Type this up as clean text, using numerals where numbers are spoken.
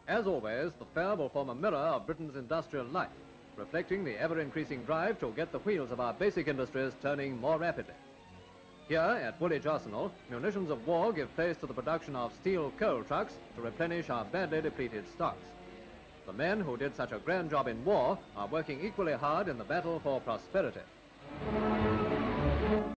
As always, the fair will form a mirror of Britain's industrial life, reflecting the ever-increasing drive to get the wheels of our basic industries turning more rapidly. Here at Woolwich Arsenal, munitions of war give place to the production of steel coal trucks to replenish our badly depleted stocks. The men who did such a grand job in war are working equally hard in the battle for prosperity.